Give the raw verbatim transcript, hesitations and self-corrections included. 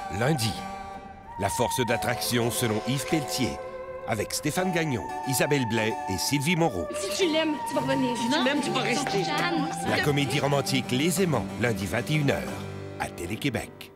Lundi, la force d'attraction selon Yves Pelletier, avec Stéphane Gagnon, Isabelle Blais et Sylvie Moreau. Si tu l'aimes, tu vas revenir. Si tu l'aimes, tu vas rester. La comédie romantique Les Aimants, lundi vingt et une heures, à Télé-Québec.